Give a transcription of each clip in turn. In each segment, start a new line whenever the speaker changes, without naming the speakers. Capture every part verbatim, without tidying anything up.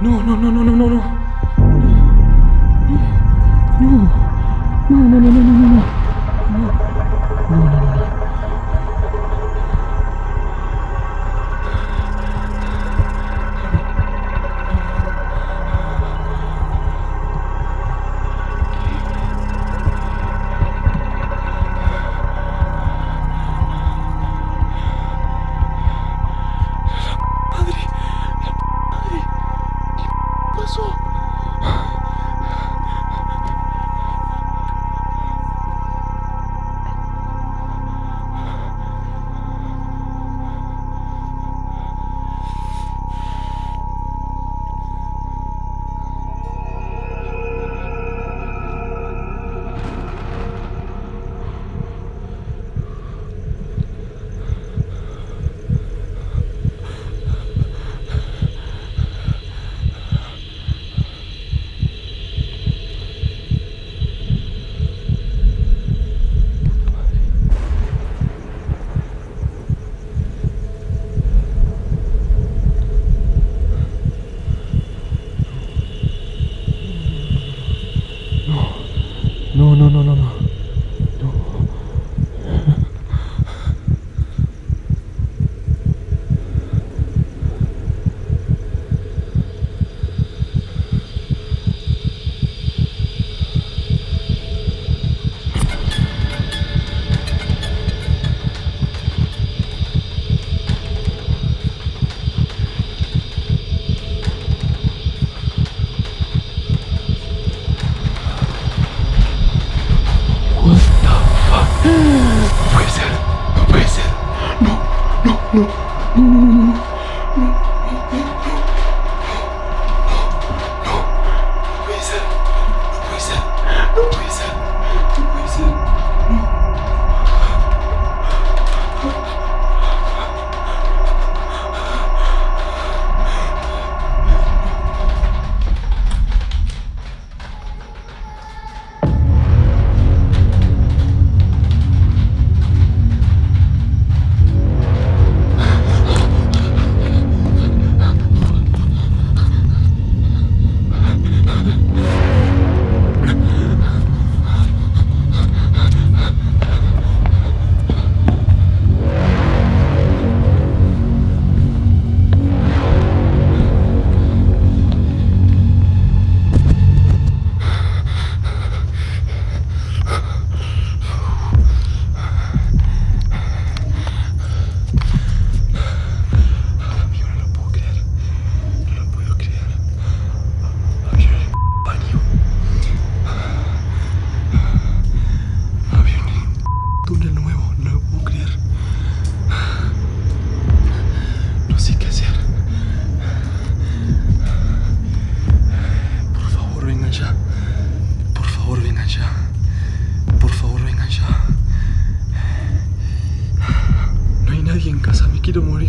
No, no, no, no, no, no, no. No, no, no, no, no, no, no, no. No, no, no, no. No, no, no, no, no. No, no, no, no, no, no. En casa, me quiero morir.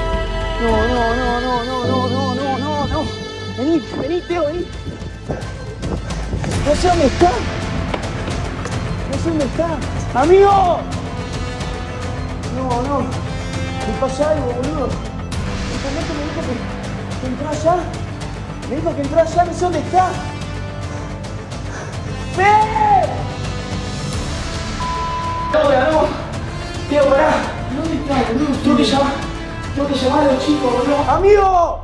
Vení, vení, Teo, vení.
No sé dónde está. No sé dónde está. ¡Amigo! No, no. Me pasa algo, boludo. El intendente me dijo que, que entró allá. Me dijo que entró allá, no sé dónde está. ¡Ven! No, no. Tío, pará. ¿Dónde está, boludo? Tengo que llamar. Tengo que llamar a los chicos, boludo. ¡Amigo!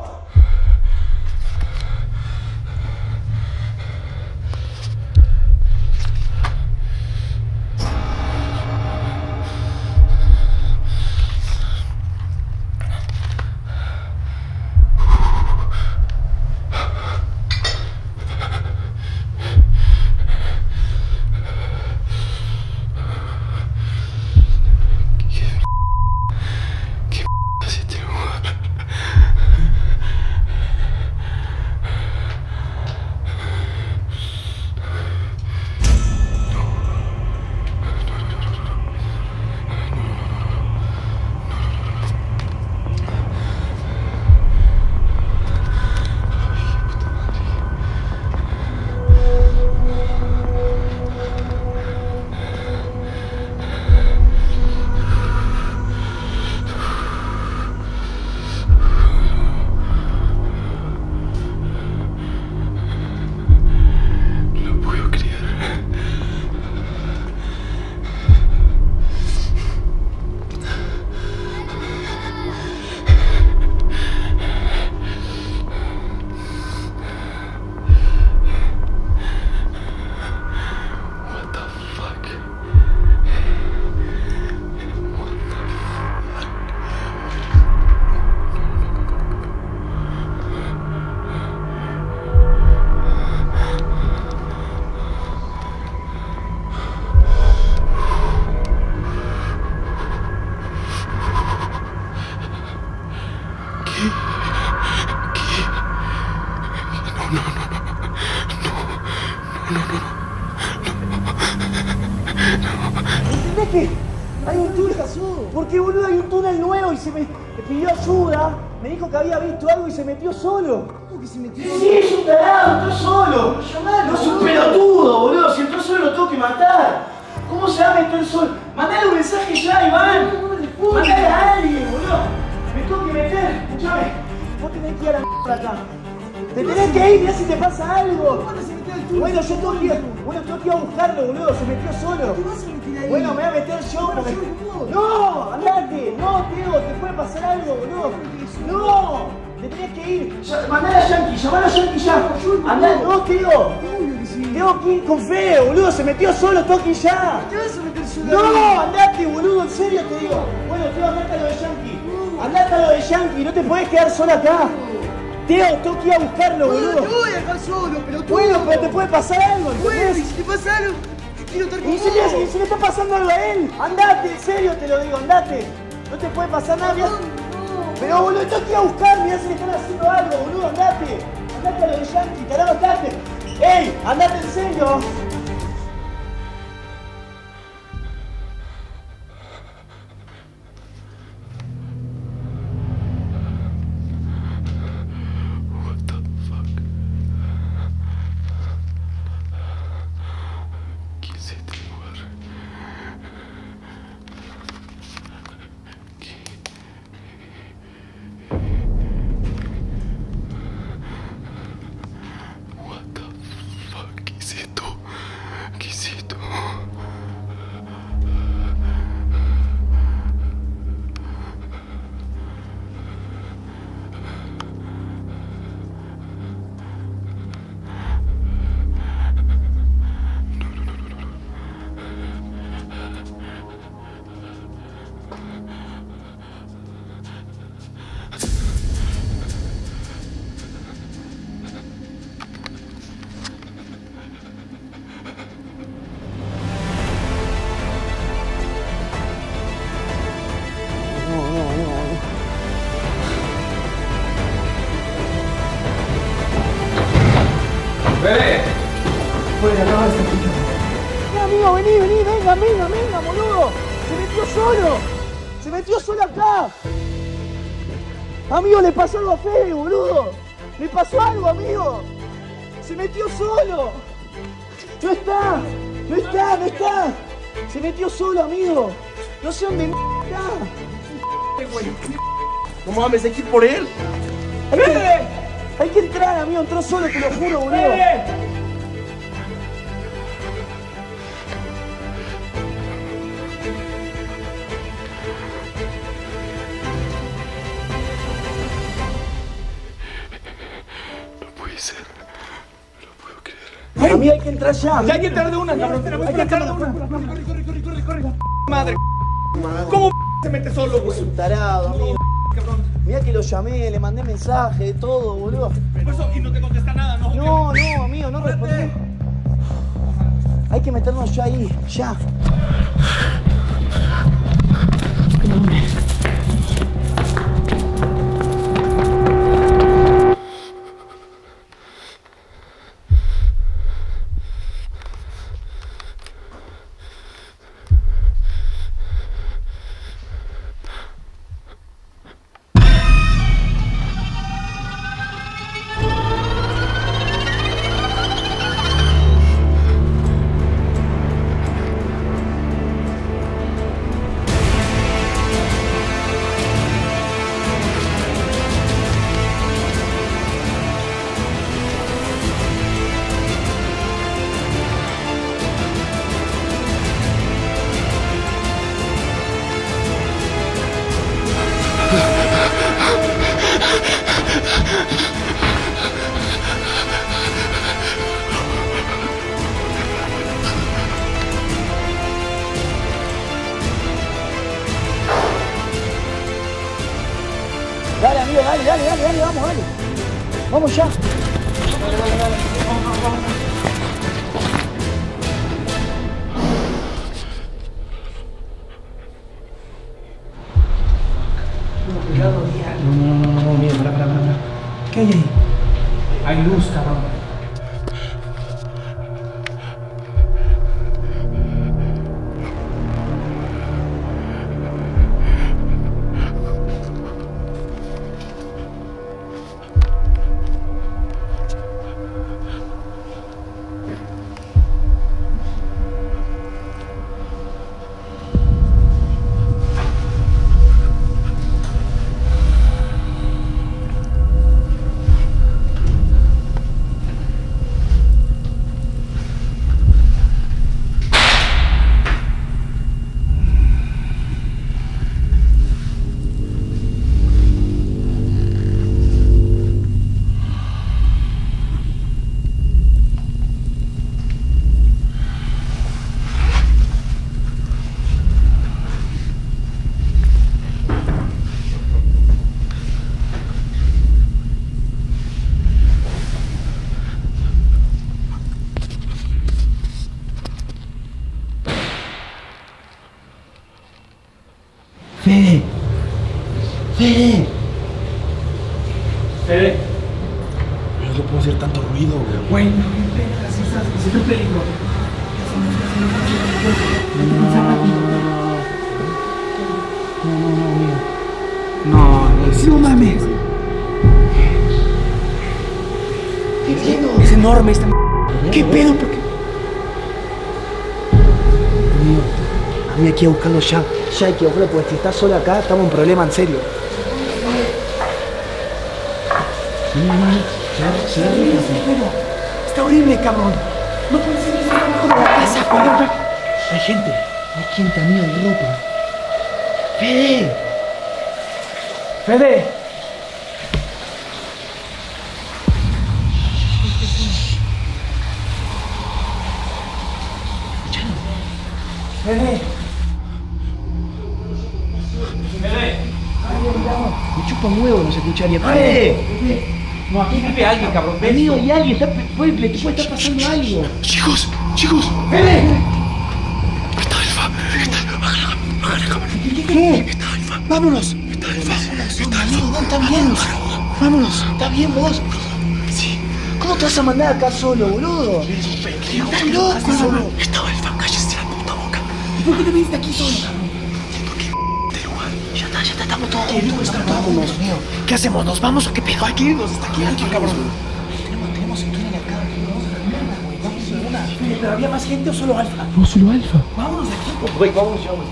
¿Entendés que hay un túnel? ¿Por qué, boludo? Hay un túnel nuevo y se me pidió ayuda. Me dijo que había visto algo y se metió solo. ¿Cómo que se metió solo? Sí, es un tarado, entró solo. No es un pelotudo, boludo. Si entró solo lo tengo que matar. ¿Cómo se va a meter solo? Mandale un mensaje ya, Iván. Mandale a alguien, boludo. Me tengo que meter. Escuchame. Vos tenés que ir a la mierda acá. Te tenés que ir, mirá si te pasa algo. Bueno, yo tengo que ir, bueno, tengo que ir a buscarlo, boludo, se metió solo. ¿Qué vas a meter ahí? Bueno, me voy a meter yo porque... ¡No! ¡Andate! ¡No, Teo! ¿Te puede pasar algo, boludo? ¡No! Te tenés que ir. Mandale a Yankee, llamalo a Yankee ya. Andate, no, Teo. Tengo que ir con fe, boludo, se metió solo, tengo que ir ya. ¿Qué vas a meter solo? No, andate, boludo, en serio te digo. Bueno, Teo, andate a lo de Yankee. Andate a lo de Yankee, no te podés quedar solo acá. Teo, tengo que ir a buscarlo, boludo. No te voy a dejar solo, pero tú... Bueno, pero te puede pasar algo, ¿entendés? Bueno, y si te pasa algo, quiero estar con vos. ¿Y si le está pasando algo a él? Andate, en serio te lo digo, andate. No te puede pasar nada, mirá. No, no. Pero, boludo, tengo que ir a buscar, mirá si le están haciendo algo, boludo, andate. Andate a lo de Yankee, carajo, andate. ¡Ey, andate en serio!
¡Bebé!
Bueno, no, se escucha. No, amigo, vení, vení, venga, venga, venga, boludo. Se metió solo. Se metió solo acá. Amigo, le pasó algo a Fede, boludo. Le pasó algo, amigo. Se metió solo. ¡No está! ¡No está! ¡No está! Se metió solo, amigo. No sé dónde está.
No mames, hay que ir por él.
Hay que, hay que entrar, amigo. Entró solo, te lo juro, boludo. Amigo, hay que entrar ya.
Ya hay que entrar de una, cabrón. Hay que entrar de una. Corre, corre, corre, corre, corre. Madre. ¿Cómo se mete solo, güey?
Es un tarado, amigo.
Cabrón.
Mirá que lo llamé, le mandé mensaje, de todo, boludo.
Por eso, y no te contesta nada, ¿no?
No, no, amigo, no respondí. Hay que meternos ya ahí, ya. Dale, amigo, dale, dale, dale, dale, vamos, dale. Vamos ya. Dale, dale, dale. Vamos, vamos, vamos.
No, no, no, no, no, mira, pará, pará, pará. ¿Qué hay ahí? Hay luz, cabrón. Fede. Fede. Fede.
No puedo hacer tanto ruido, güey.
Güey, no me pegas, estás, es un peligro. No, no, no, amigo. No, es, no mames.
¿Qué pedo?
Es enorme esta m. ¿Qué pedo? ¿Por qué?
Amigo, a mí hay que ir a buscarlo ya. Ya hay que buscarlo porque si está solo acá estamos en problema en serio.
No, no, no. Se da ruido. Está horrible, cabrón. No puede ser eso abajo de la casa, cabrón.
Hay gente. Hay gente, amigo, de ropa. Fede.
Fede. Fede.
Me chupa un huevo, no se escucharía. ¡Fede!
No, aquí vive alguien, cabrón. ¿Ves?
Amigo, y alguien, está, puede, le puede estar pasando algo.
Chicos, chicos.
¡Fede!
Está Alfa.
¿Qué? ¿Qué? ¿Qué?
Está Alfa. Vámonos. Está Alfa. Está
Amigo,
Alfa.
¿dónde están bien? Vámonos. ¿Está bien vos?
Sí.
¿Cómo te vas a mandar acá solo, boludo? ¿Estás loco?
Solo. Está Alfa. Cállese la puta boca.
¿Por qué te viniste aquí solo, cabrón?
De lugar.
Ya está, ya está, estamos todos juntos, estamos todos juntos, amigo.
¿Qué hacemos? ¿Nos vamos o qué pedo? Hay que irnos. Está aquí alguien, cabrón.
Tenemos, tenemos que ir acá. Vamos a la mierda, güey. Vamos a la ¿Pero había más gente o solo Alfa?
No, solo Alfa.
Vámonos de aquí, güey, vámonos ya, güey.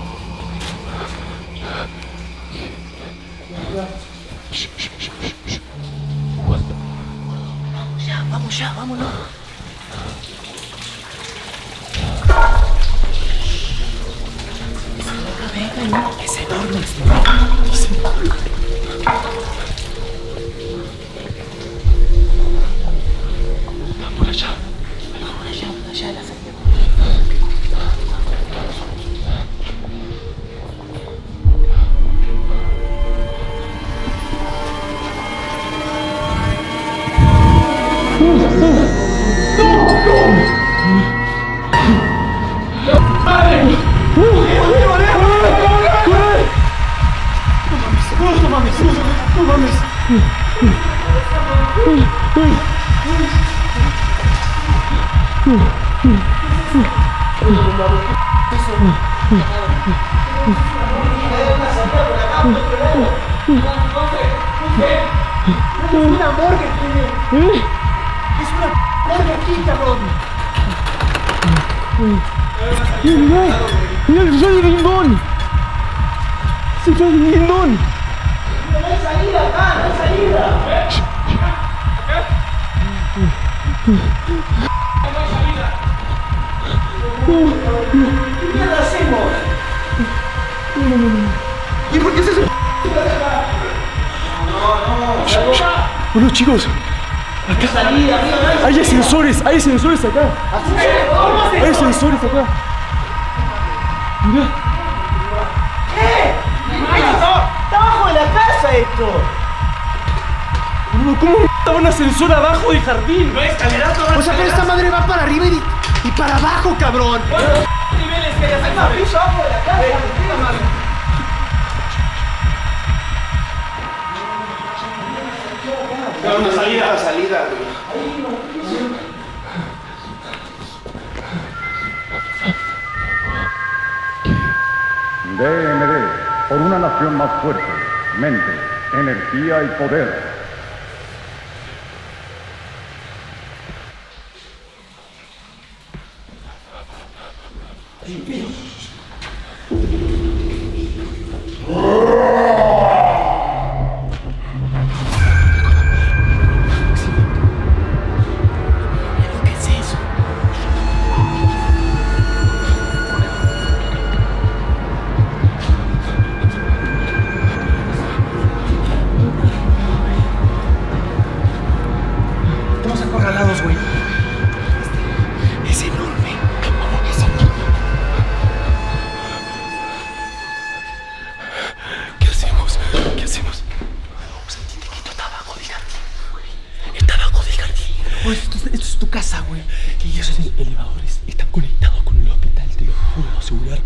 Vamos ya, vamos ya, vámonos. Es enorme este güey.
Está por allá.
Por allá, por allá, la salida. Es una morgue, tío. Es una morgue aquí, cabrón.
Mira, mira el soy de Lindón. Se fue de Lindón.
No hay salida acá, no hay salida. ¿Qué mierda hacemos?
¿Y por qué se hace? Bueno, chicos, acá
Salida, amigo, no hay salida.
hay ascensores, hay ascensores acá. Hay ascensores acá. Mira.
¿Qué? Está abajo de la casa esto.
Boludo, ¿cómo estaba un ascensor abajo del jardín?
No hay escaleras, no hay
O sea, pero esta madre va para arriba y, y para abajo, cabrón.
niveles que hay
Hay más piso abajo de la casa.
una salida.
Una salida,
D M D, por una nación más fuerte, mente, energía y poder.
¿Qué es eso? Estamos acorralados, güey. Es enorme. Es enorme.
¿Qué hacemos? ¿Qué hacemos?
Vamos a entender que esto está abajo del jardín, güey. Está abajo del jardín.
Oh, esto, esto es tu casa, güey. Y esos elevadores están conectados con el hospital, te lo puedo asegurar.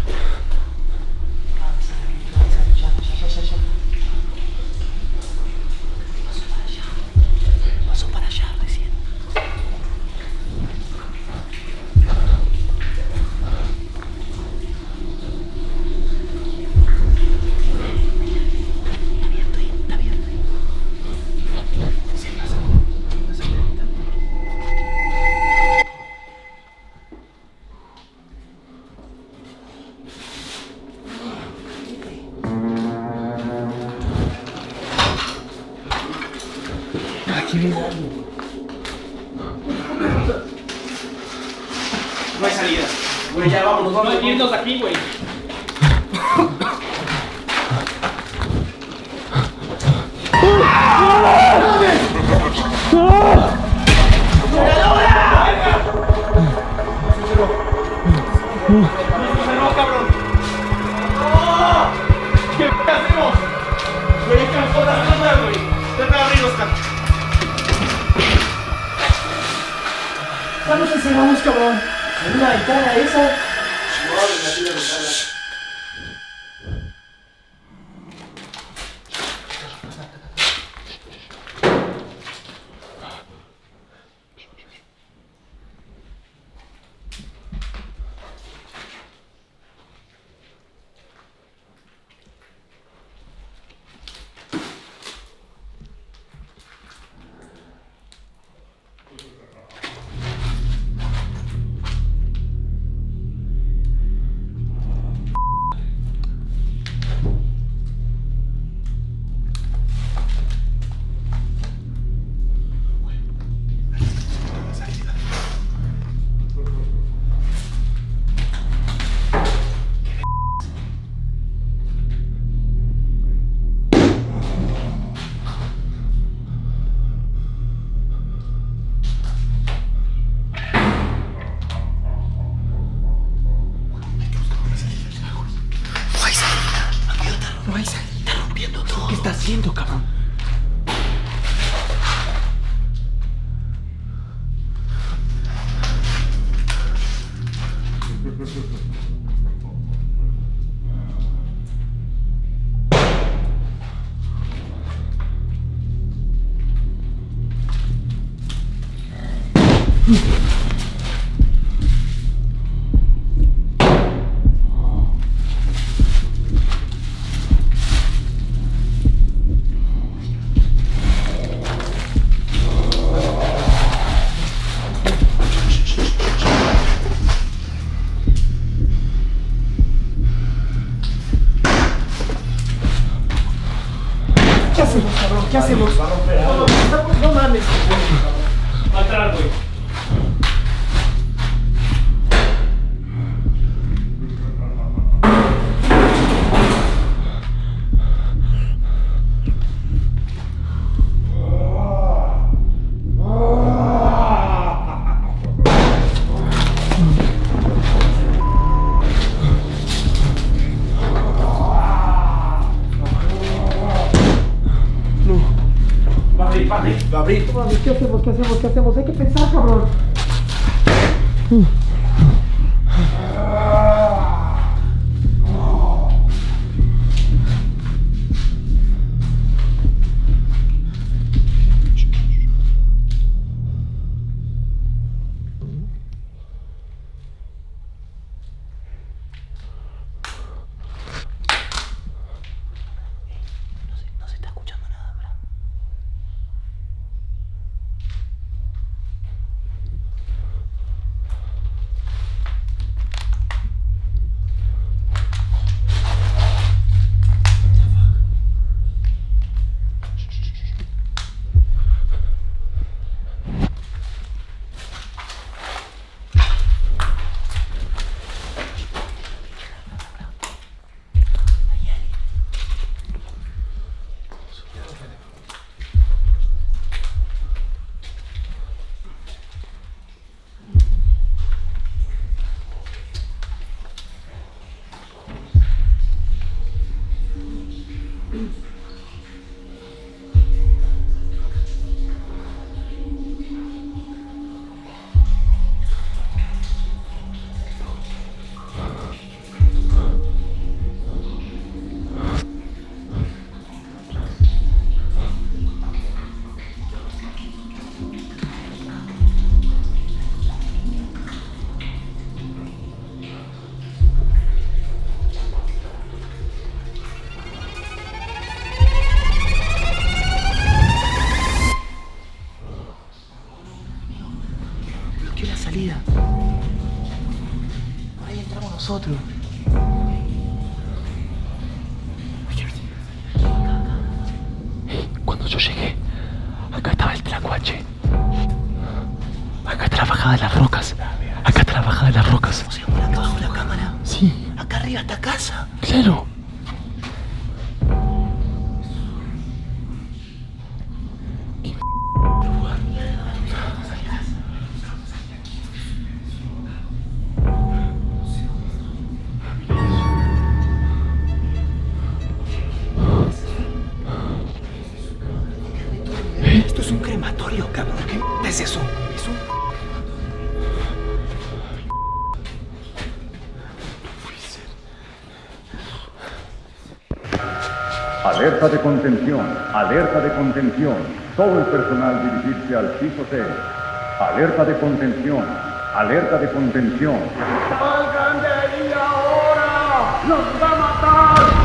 Pasó para allá recién. Está abierto ahí, está abierto ahí.
Aquí viene algo.
No hay salida. Güey, ya vámonos, vamos. No hay que irnos aquí, güey. ¡No, cabrón! ¡No! ¿Qué p hacemos? Güey, ¿qué nos puedo hacer, güey? Trata de abrir, Oscar.
Ya nos encerramos, cabrón. En una ventana esa. ¿Qué hacemos?
Va a romper algo.
No, no mames.
Va a entrar, güey.
Lo abrí. ¿Qué hacemos? ¿Qué hacemos? ¿Qué hacemos? Hay que pensar, cabrón. No se está escuchando nada, ¿verdad? Por ahí entramos nosotros.
Cuando yo llegué, acá estaba el tlacuache. Acá está la bajada de las rocas. Acá está la bajada de las rocas.
O sea, por acá abajo de la cámara.
Sí.
Acá arriba está casa.
Claro.
Esto es un crematorio, cabrón. ¿Qué m*** es eso? Es un...
Alerta de contención, alerta de contención. Todo el personal dirigirse al piso seis. Alerta de contención, alerta de contención.
¡Salgan de ahí ahora! ¡Nos va a matar!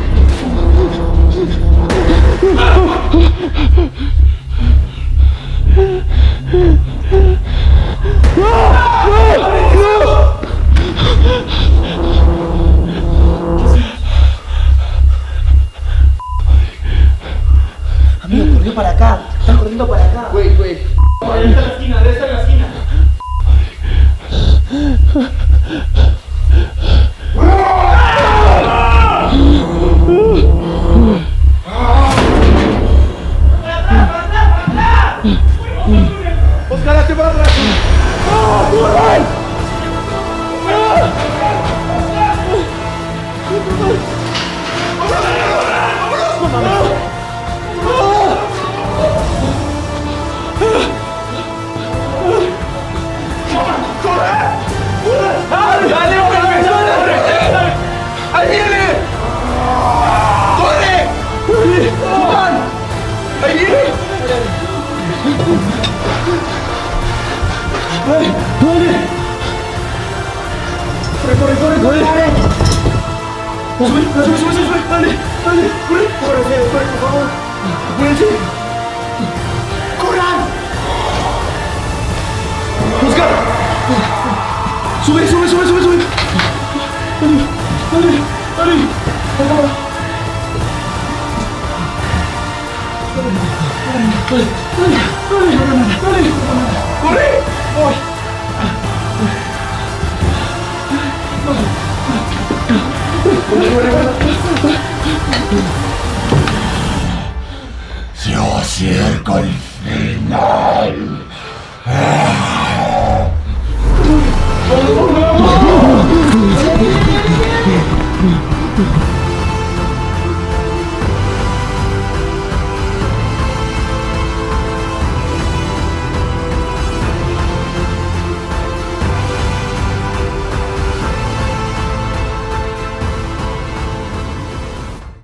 Amigo, corrió para acá. Está corriendo para acá.
Güey, güey. Ahí está la esquina, de esta es la esquina. ¡Oscar, hazte para atrás! ¡Dale, hombre! ¡Ahí viene! ¡Corre! ¡Juan! ¡Ahí viene!
Dale, dale. Corre, corre, corre, corre. Dale. Sube, sube, sube, sube, dale, dale, corre. Corre, corre, por favor. Apúrense. ¡Corran! Oscar. Sube, sube, sube, sube, sube. Dale, dale, dale. La cámara. Dale, dale, dale, dale, dale. ¡Corre! ¡Voy!
Se acerca el